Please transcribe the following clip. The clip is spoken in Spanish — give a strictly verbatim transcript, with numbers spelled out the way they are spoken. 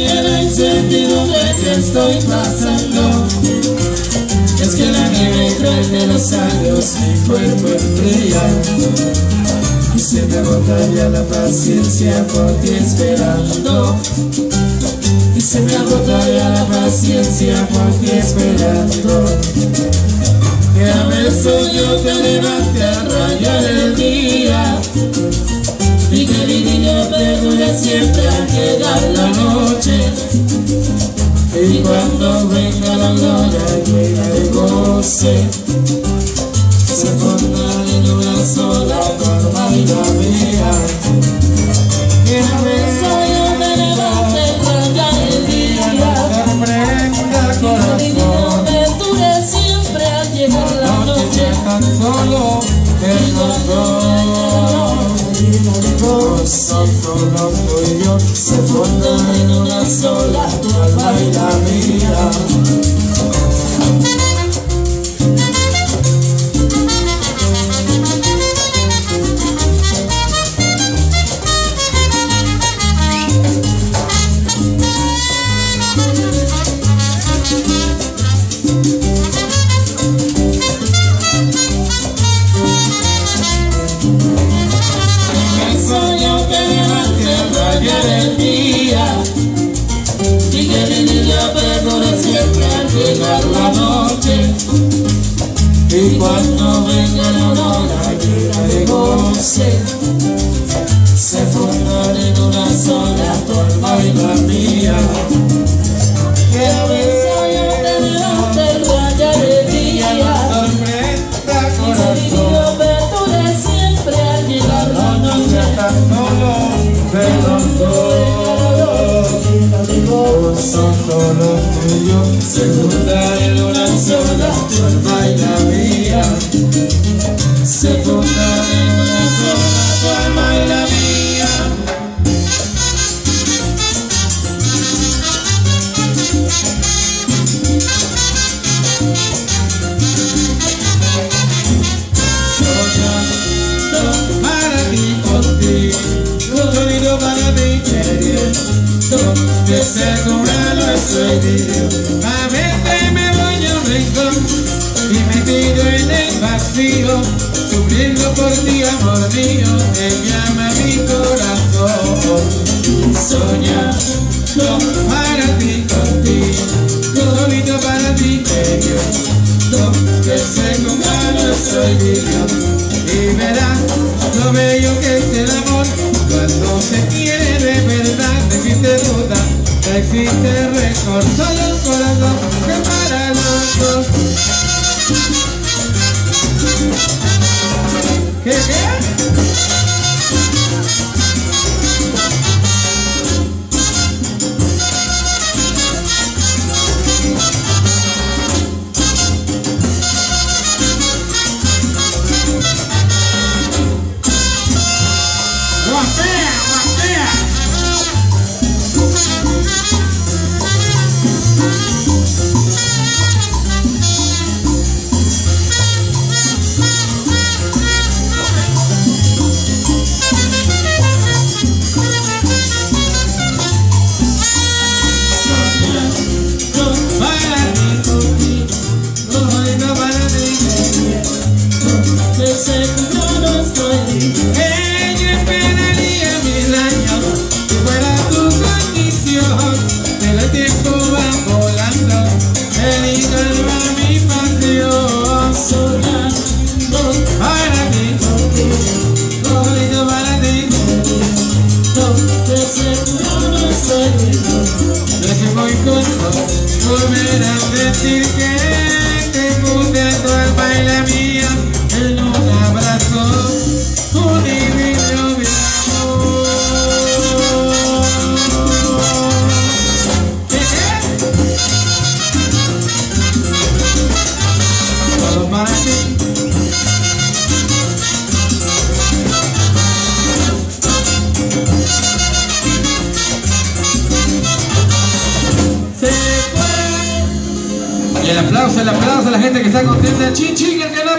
en la incertidumbre que estoy pasando. Es que la nieve cruel de los años mi cuerpo enfría, y se me agota ya la paciencia por ti esperando. Y se me agota ya la paciencia por ti esperando. Que a veces yo te levante a rayar el día, y que mi niño perdure siempre al llegar la noche. Y cuando venga la gloria llena de goce, se forma en una sola forma vida mía. Que a veces yo te levante a rayar el día, y que mi niño perdure siempre al llegar la noche. Tan solo el dolor son solo tú y yo, se fundan en una sola tu alma y la mía. El día, y que mi niña perdure siempre al llegar la noche. Y cuando venga la hora llena de goce, se fundan en una sola tu alma y la mía. Que a veces yo te levante rayar el día, y que mi niña perdure siempre al llegar la noche. Son solo tú y yo, se fundan en una sola tu alma y la mía. Se fundan en una sola tu alma y la mía. Soñando para ti, contigo, sonido para ti queriendo, que se cura nuestro idilio. A veces me voy a un rincón y metido en el vacío, sufriendo por ti, amor mío, te llama mi corazón. Soñando para ti, contigo, solito para ti queriendo, que se cura nuestro idilio. Y verás lo bello que es el amor cuando se quiere de verdad. No existe duda, no existe récord, solo un corazón que para los dos. ¿Qué, qué? Ella esperaría mil años si fuera tu condición, pero el tiempo va volando, el alma mi pasión. Soñando para ti, solito para ti, que se curó nuestro herido. Yo que voy contigo, volver a sentir que te puse a tu alma y la mía en un abrazo, un divino mi amor. ¿Qué es? Todo para ti. Y el aplauso, el aplauso a la gente que está contenta. Chin, chin, el que no.